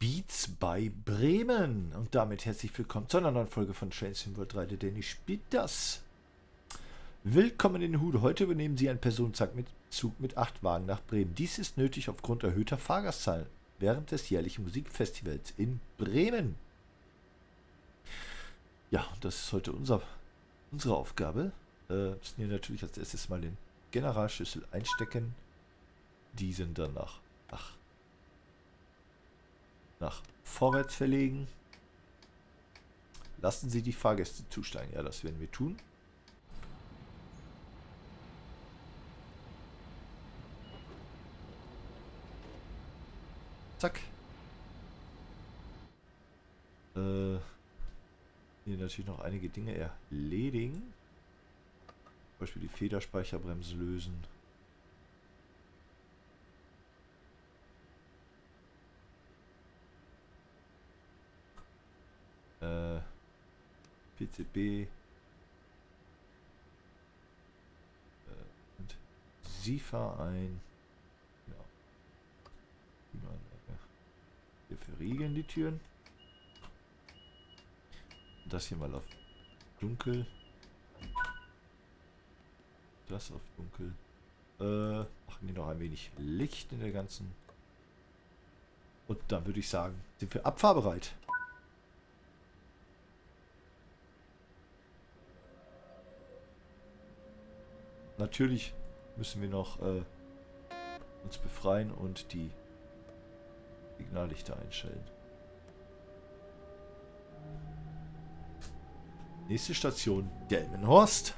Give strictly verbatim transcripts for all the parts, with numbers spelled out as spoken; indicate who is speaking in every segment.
Speaker 1: Beats bei Bremen. Und damit herzlich willkommen zu einer neuen Folge von Train Sim World drei. Der Danny spielt das. Willkommen in den Hude. Heute übernehmen Sie einen Personenzug mit Zug mit acht Wagen nach Bremen. Dies ist nötig aufgrund erhöhter Fahrgastzahlen während des jährlichen Musikfestivals in Bremen. Ja, das ist heute unser, unsere Aufgabe. Wir äh, müssen hier natürlich als erstes mal den Generalschlüssel einstecken. Diesen dann nach, nach, nach vorwärts verlegen. Lassen Sie die Fahrgäste zusteigen. Ja, das werden wir tun. Zack. Äh, hier natürlich noch einige Dinge erledigen. Zum Beispiel die Federspeicherbremse lösen. Äh, P C B. Äh, und Sie fahren ein. Ja. Wir verriegeln die Türen. Das hier mal auf dunkel. Das auf dunkel. Äh, machen die noch ein wenig Licht in der ganzen. Und dann würde ich sagen, sind wir abfahrbereit. Natürlich müssen wir noch äh, uns befreien und die Signallichter einstellen. Nächste Station, Delmenhorst.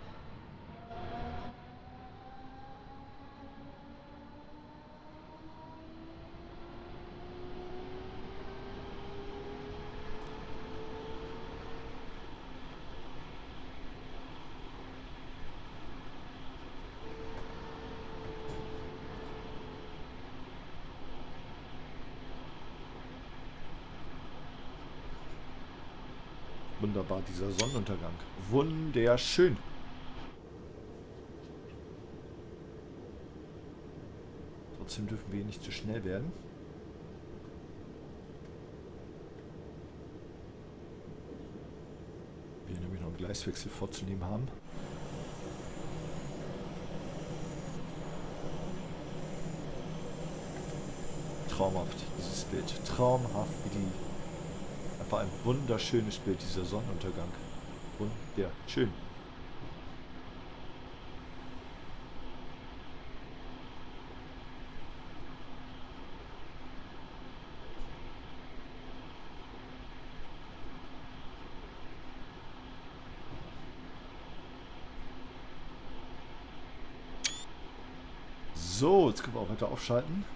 Speaker 1: Wunderbar, dieser Sonnenuntergang. Wunderschön. Trotzdem dürfen wir nicht zu schnell werden. Wir nämlich noch einen Gleiswechsel vorzunehmen haben. Traumhaft, dieses Bild. Traumhaft, wie die... Einfach ein wunderschönes Bild, dieser Sonnenuntergang. Wunderschön. So, jetzt können wir auch weiter aufschalten.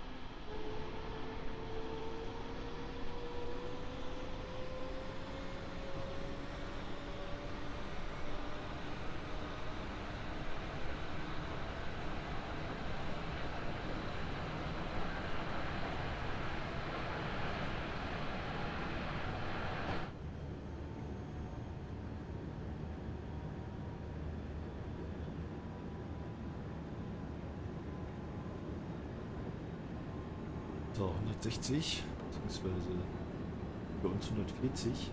Speaker 1: So, hundertsechzig, beziehungsweise für uns hundertvierzig.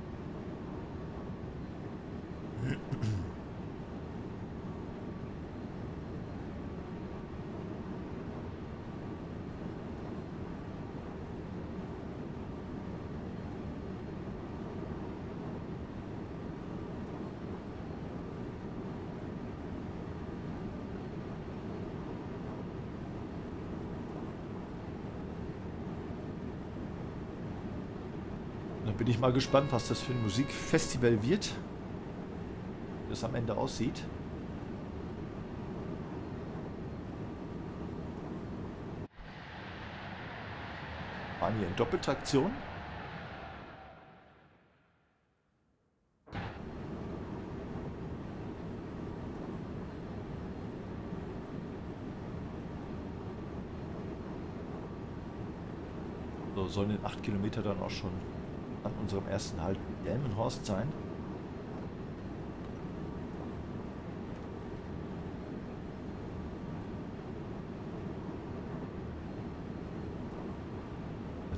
Speaker 1: Dann bin ich mal gespannt, was das für ein Musikfestival wird. Wie das am Ende aussieht. Fahren hier in Doppeltraktion. So, sollen in acht Kilometer dann auch schon an unserem ersten Halt Delmenhorst sein.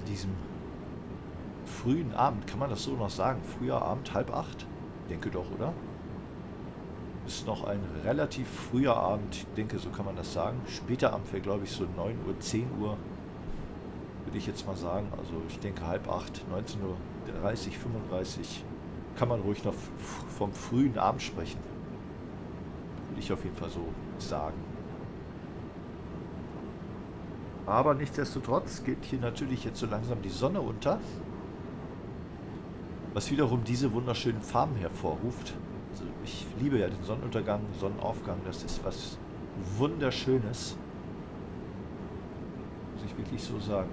Speaker 1: an diesem frühen Abend, kann man das so noch sagen? Früher Abend, halb acht? Ich denke doch, oder? Ist noch ein relativ früher Abend, ich denke, so kann man das sagen. Später Abend wäre, glaube ich, so neun Uhr, zehn Uhr, würde ich jetzt mal sagen. Also ich denke halb acht, neunzehn Uhr dreißig, fünfunddreißig, kann man ruhig noch vom frühen Abend sprechen. Würde ich auf jeden Fall so sagen. Aber nichtsdestotrotz geht hier natürlich jetzt so langsam die Sonne unter. Was wiederum diese wunderschönen Farben hervorruft. Also ich liebe ja den Sonnenuntergang, Sonnenaufgang. Das ist was Wunderschönes. Muss ich wirklich so sagen.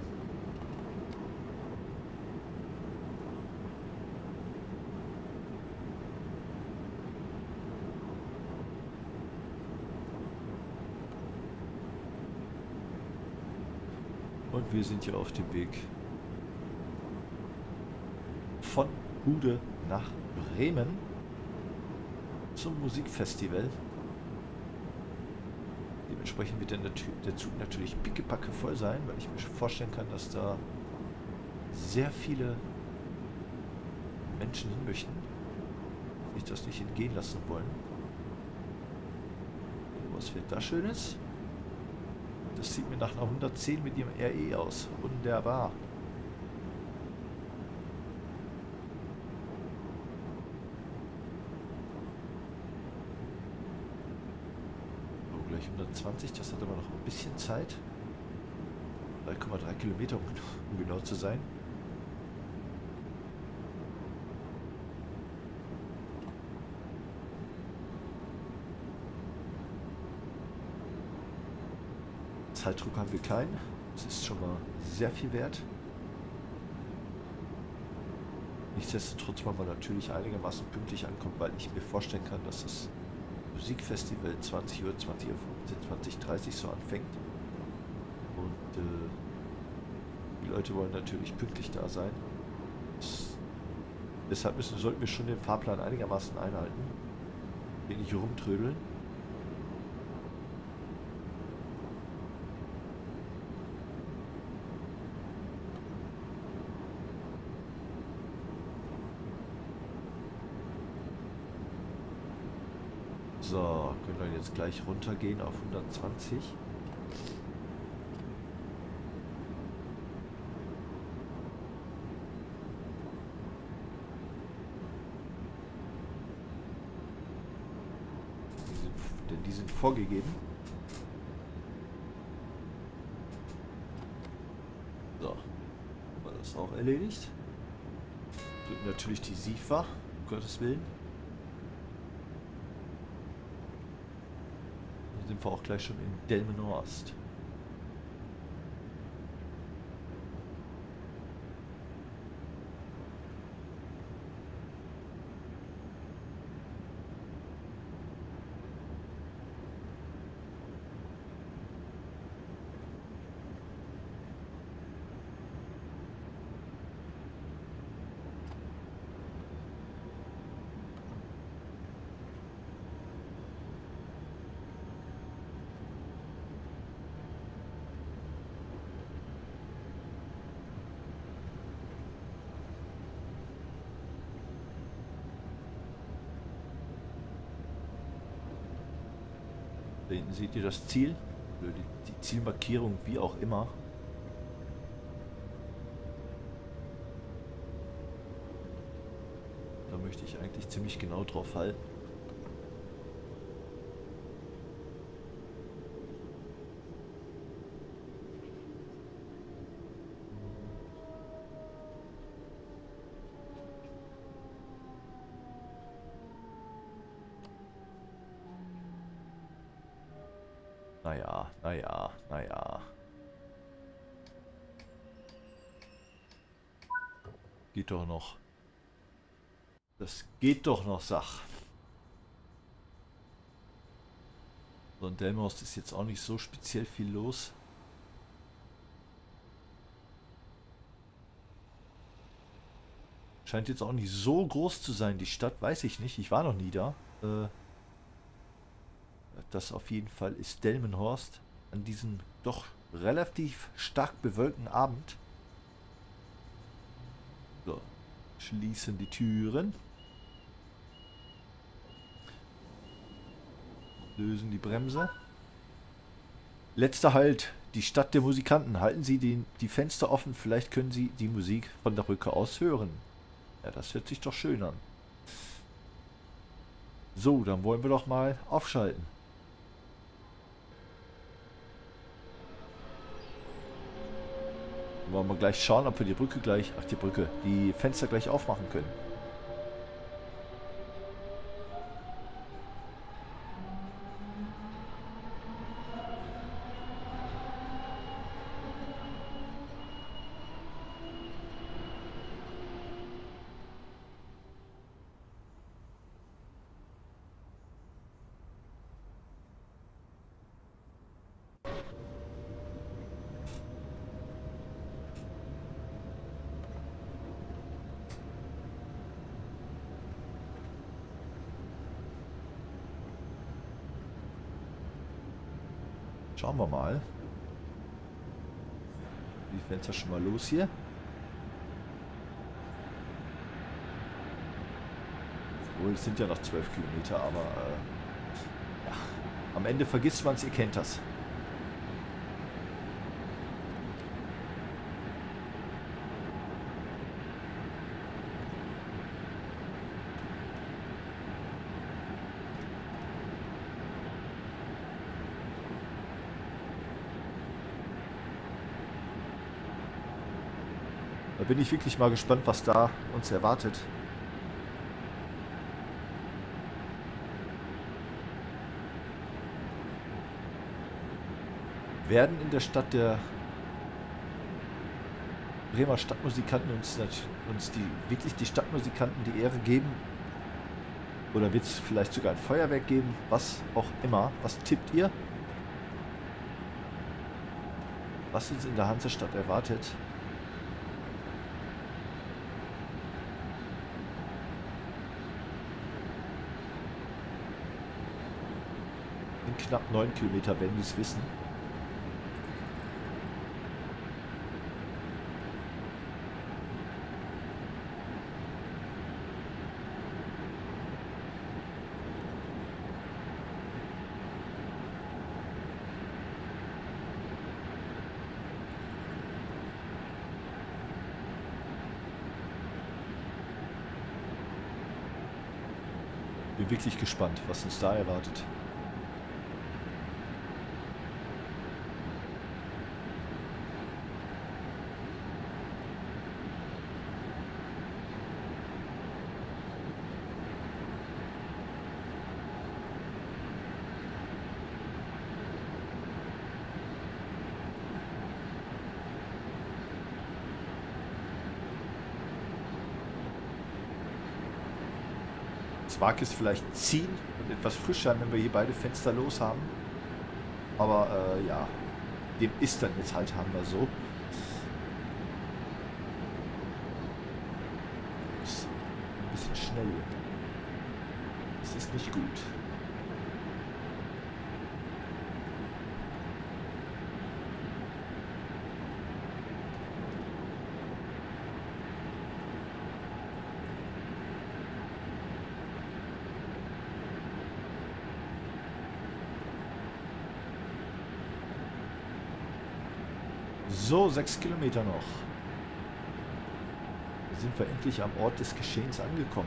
Speaker 1: Und wir sind hier auf dem Weg von Hude nach Bremen zum Musikfestival. Dementsprechend wird der, der Zug natürlich pickepacke voll sein, weil ich mir vorstellen kann, dass da sehr viele Menschen hin möchten, sich das nicht entgehen lassen wollen. Was wird da Schönes? Das sieht mir nach einer hundertzehn mit ihrem R E aus. Wunderbar. So, gleich hundertzwanzig. Das hat aber noch ein bisschen Zeit. drei Komma drei Kilometer, um genau zu sein. Zeitdruck haben wir keinen. Das ist schon mal sehr viel wert. Nichtsdestotrotz wollen wir natürlich einigermaßen pünktlich ankommen, weil ich mir vorstellen kann, dass das Musikfestival zwanzig Uhr, zwanzig Uhr fünfzehn, zwanzig Uhr dreißig so anfängt. Und äh, die Leute wollen natürlich pünktlich da sein. Das, deshalb müssen, sollten wir schon den Fahrplan einigermaßen einhalten. Hier nicht rumtrödeln. So, können wir jetzt gleich runtergehen auf hundertzwanzig. Die sind, denn die sind vorgegeben. So, haben wir das auch erledigt. Drücken natürlich die SIFA, um Gottes Willen. Sind wir auch gleich schon in Delmenhorst. Da hinten seht ihr das Ziel, die, die Zielmarkierung, wie auch immer. Da möchte ich eigentlich ziemlich genau drauf halten. Naja, naja, naja. Geht doch noch. Das geht doch noch, Sach. So, in Delmenhorst ist jetzt auch nicht so speziell viel los. Scheint jetzt auch nicht so groß zu sein, die Stadt, weiß ich nicht. Ich war noch nie da. Äh... Das auf jeden Fall ist Delmenhorst an diesem doch relativ stark bewölkten Abend. Schließen die Türen. Lösen die Bremse. Letzter Halt. Die Stadt der Musikanten. Halten Sie die, die Fenster offen. Vielleicht können Sie die Musik von der Brücke aus hören. Ja, das hört sich doch schön an. So, dann wollen wir doch mal aufschalten. Wollen wir gleich schauen, ob wir die Brücke gleich, ach die Brücke, die Fenster gleich aufmachen können. Schauen wir mal. Die Fenster schon mal los hier. Obwohl, es sind ja noch zwölf Kilometer, aber äh, ja, am Ende vergisst man es, ihr kennt das. Da bin ich wirklich mal gespannt, was da uns erwartet. Werden in der Stadt der Bremer Stadtmusikanten uns, uns die, wirklich die Stadtmusikanten die Ehre geben? Oder wird es vielleicht sogar ein Feuerwerk geben? Was auch immer. Was tippt ihr? Was uns in der Hansestadt erwartet? In knapp neun Kilometer werden wir es wissen. Bin wirklich gespannt, was uns da erwartet. Es mag es vielleicht ziehen und etwas frisch sein, wenn wir hier beide Fenster los haben. Aber äh, ja, dem ist dann jetzt halt haben wir so. Ist ein bisschen schnell. Das ist nicht gut. So, sechs Kilometer noch. Da sind wir endlich am Ort des Geschehens angekommen.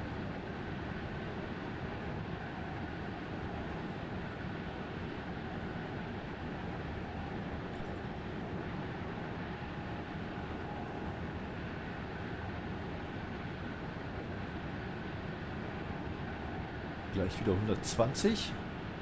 Speaker 1: Gleich wieder hundertzwanzig.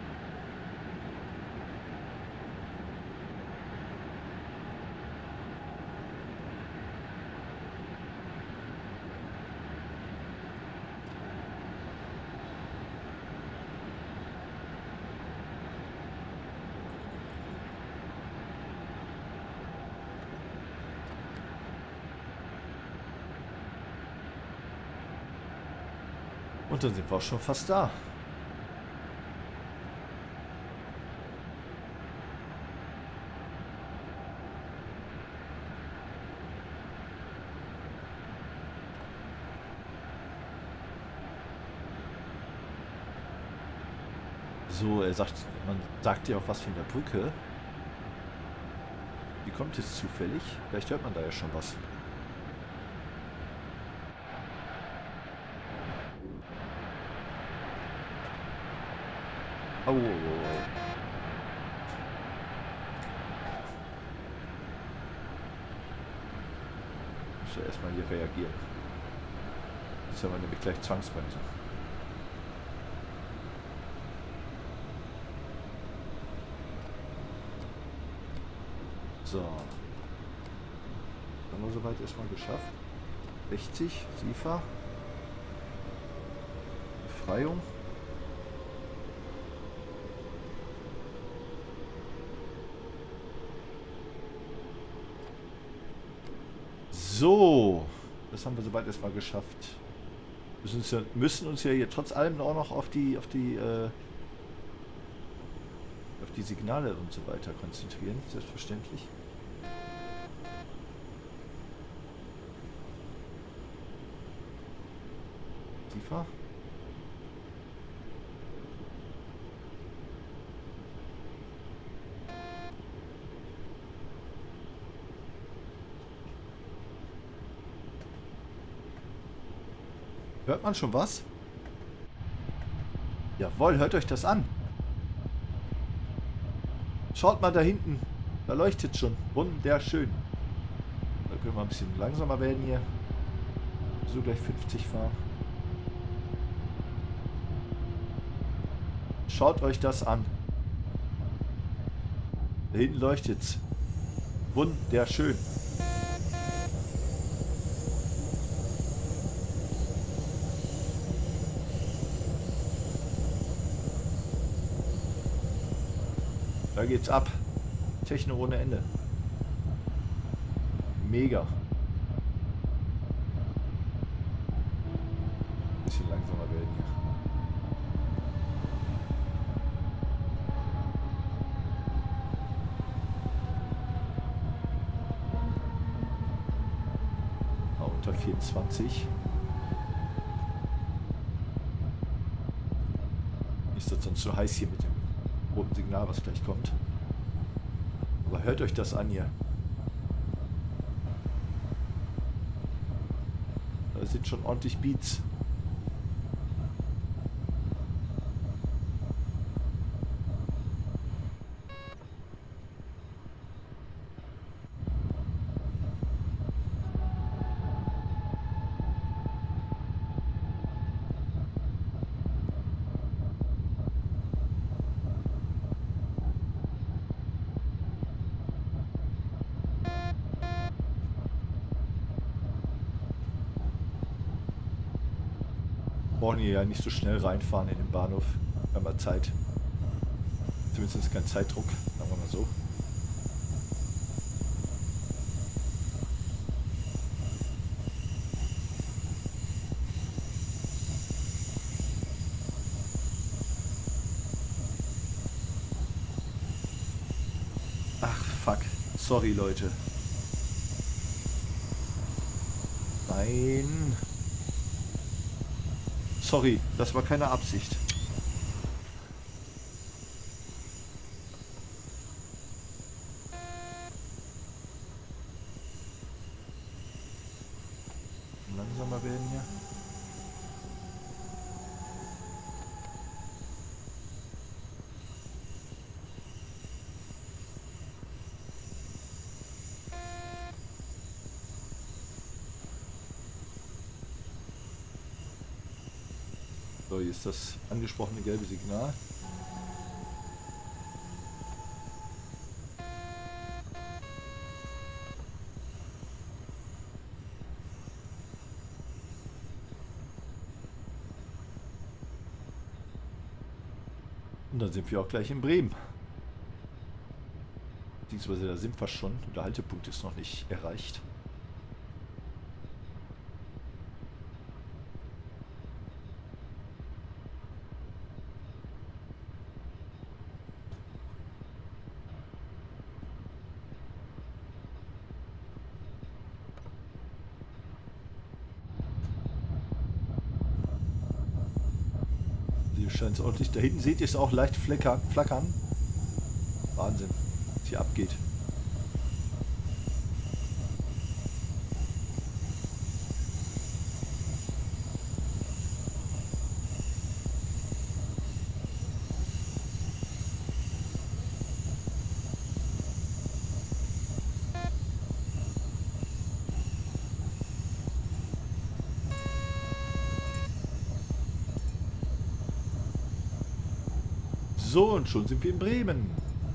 Speaker 1: Und dann sind wir auch schon fast da. So, er sagt, man sagt ja auch was von der Brücke. Die kommt jetzt zufällig. Vielleicht hört man da ja schon was. Oh. Muss ja erstmal hier reagieren. Jetzt haben wir nämlich gleich Zwangsbremse. So. Haben wir soweit erstmal geschafft. sechzig, SIFA. Befreiung. So. Das haben wir soweit erstmal geschafft. Müssen uns ja, müssen uns ja hier trotz allem auch noch auf die, auf die, äh, auf die Signale und so weiter konzentrieren. Selbstverständlich. SIFA. Hört man schon was? Jawohl, hört euch das an. Schaut mal da hinten. Da leuchtet schon. Wunderschön. Da können wir ein bisschen langsamer werden hier. So gleich fünfzig fahren. Schaut euch das an. Da hinten leuchtet's. Wunderschön. Da geht's ab. Techno ohne Ende. Mega. Bisschen langsamer werden hier. Ah, unter vierundzwanzig. Ist das sonst so heiß hier mit dem roten Signal, was gleich kommt. Aber hört euch das an hier. Da sind schon ordentlich Beats. Brauchen hier ja nicht so schnell reinfahren in den Bahnhof. Wir haben wir Zeit. Zumindest kein Zeitdruck, sagen wir mal so. Ach, fuck. Sorry, Leute. Nein. Sorry, das war keine Absicht. Langsamer werden hier. So, hier ist das angesprochene gelbe Signal. Und dann sind wir auch gleich in Bremen. Beziehungsweise da sind wir schon. Der Haltepunkt ist noch nicht erreicht. scheint es ordentlich. Da hinten seht ihr es auch leicht flackern. flackern. Wahnsinn, was hier abgeht. So, und schon sind wir in Bremen.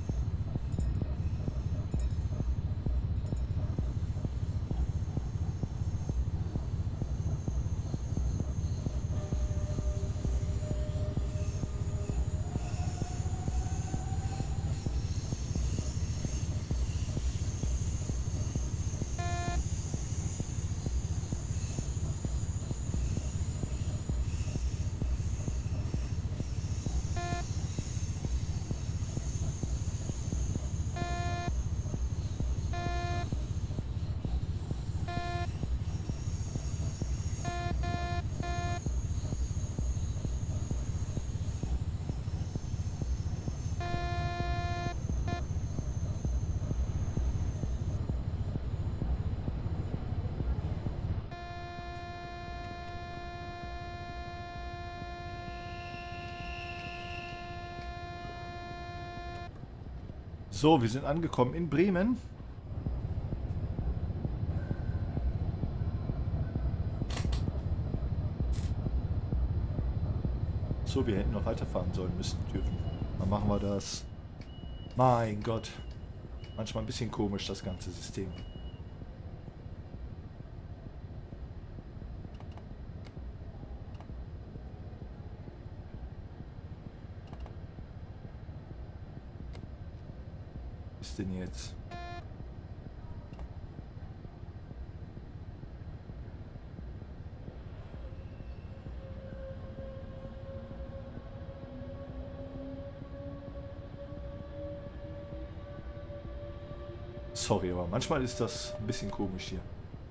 Speaker 1: So, wir sind angekommen in Bremen. So, wir hätten noch weiterfahren sollen müssen, dürfen. Dann machen wir das. Mein Gott. Manchmal ein bisschen komisch, das ganze System. Was ist denn jetzt? Sorry, aber manchmal ist das ein bisschen komisch hier.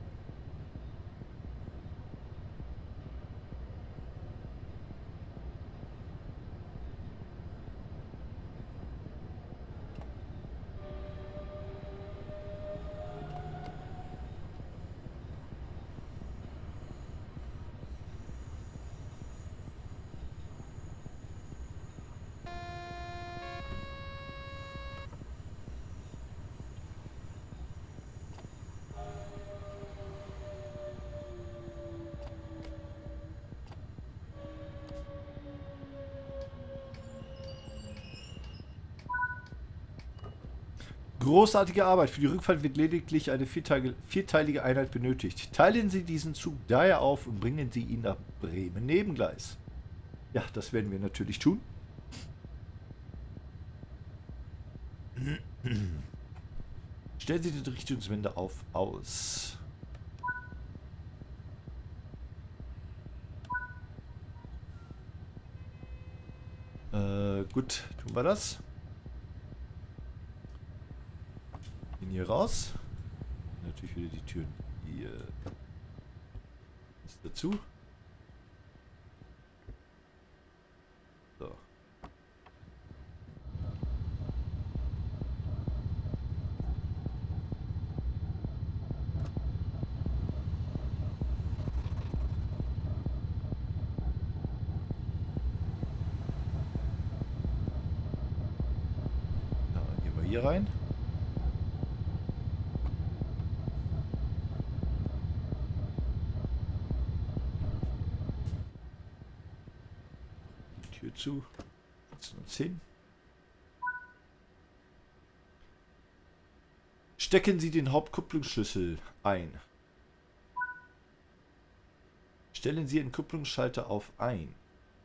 Speaker 1: Großartige Arbeit. Für die Rückfahrt wird lediglich eine vierteilige, vierteilige Einheit benötigt. Teilen Sie diesen Zug daher auf und bringen Sie ihn nach Bremen Nebengleis. Ja, das werden wir natürlich tun. Stellen Sie die Richtungswende auf aus. Äh, gut, tun wir das. Hier raus. Natürlich wieder die Türen hier ist dazu. So. Dann gehen wir hier rein. Zu. Setzen uns hin. Stecken Sie den Hauptkupplungsschlüssel ein. Stellen Sie den Kupplungsschalter auf ein.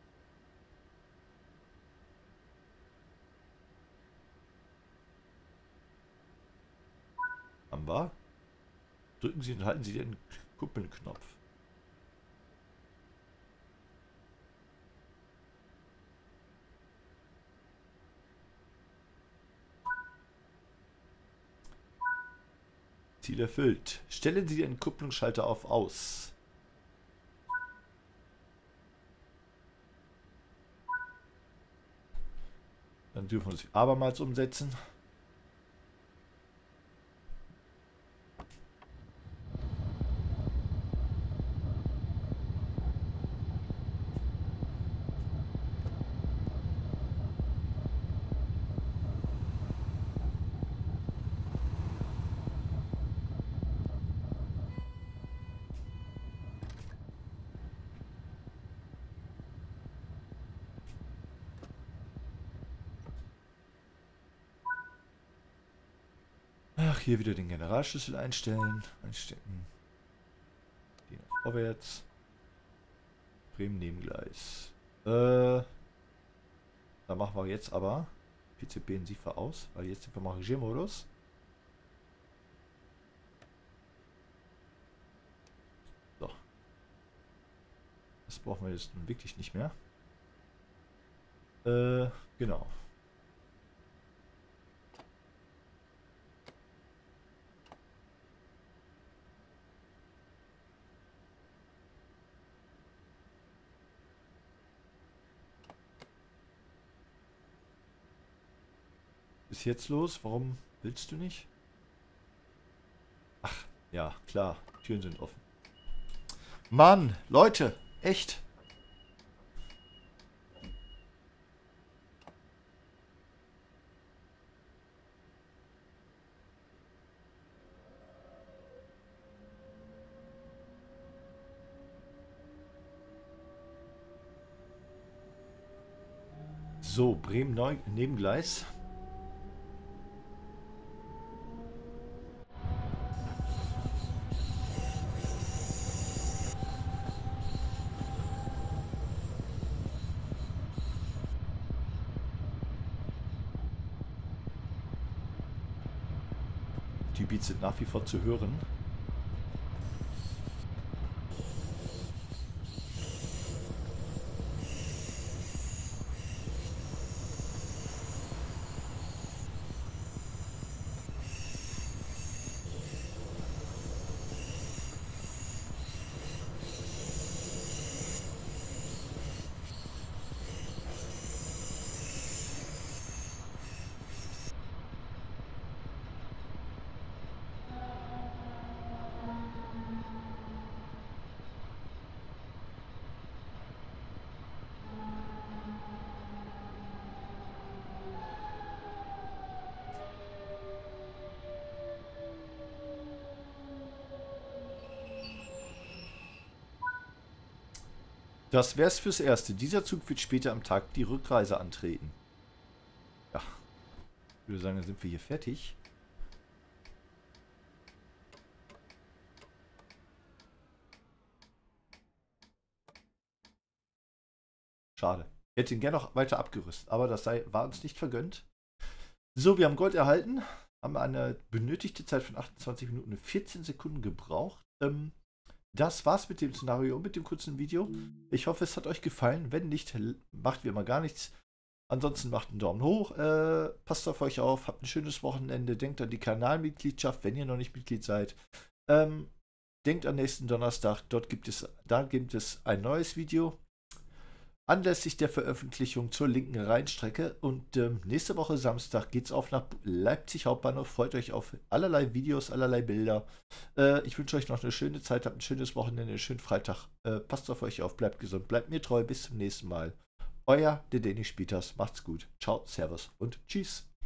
Speaker 1: Haben wir. Drücken Sie und halten Sie den Kupplungsknopf. Ziel erfüllt. Stellen Sie den Kupplungsschalter auf Aus. Dann dürfen wir es abermals umsetzen. Ach, hier wieder den Generalschlüssel einstellen. Einstecken. Gehen vorwärts. Bremen Nebengleis. Äh, da machen wir jetzt aber P C B in SIFA aus, weil jetzt sind wir im Rangiermodus. So. Das brauchen wir jetzt nun wirklich nicht mehr. Äh, genau. Ist jetzt los? Warum willst du nicht? Ach, ja, klar. Türen sind offen. Mann, Leute, echt. So, Bremen Neu Nebengleis. Die Beats sind nach wie vor zu hören. Das wär's fürs Erste. Dieser Zug wird später am Tag die Rückreise antreten. Ja, ich würde sagen, dann sind wir hier fertig. Schade. Ich hätte ihn gerne noch weiter abgerüstet, aber das sei, war uns nicht vergönnt. So, wir haben Gold erhalten. Haben eine benötigte Zeit von achtundzwanzig Minuten und vierzehn Sekunden gebraucht. Ähm, Das war's mit dem Szenario und mit dem kurzen Video. Ich hoffe, es hat euch gefallen. Wenn nicht, macht wie immer gar nichts. Ansonsten macht einen Daumen hoch. Äh, passt auf euch auf. Habt ein schönes Wochenende. Denkt an die Kanalmitgliedschaft, wenn ihr noch nicht Mitglied seid. Ähm, denkt an nächsten Donnerstag. Dort gibt es, da gibt es ein neues Video. Anlässlich der Veröffentlichung zur linken Rheinstrecke. Und ähm, nächste Woche Samstag geht es auf nach Leipzig Hauptbahnhof. Freut euch auf allerlei Videos, allerlei Bilder. Äh, ich wünsche euch noch eine schöne Zeit, habt ein schönes Wochenende, einen schönen Freitag. Äh, passt auf euch auf, bleibt gesund, bleibt mir treu. Bis zum nächsten Mal. Euer der Dennis Spieters. Macht's gut. Ciao, Servus und Tschüss.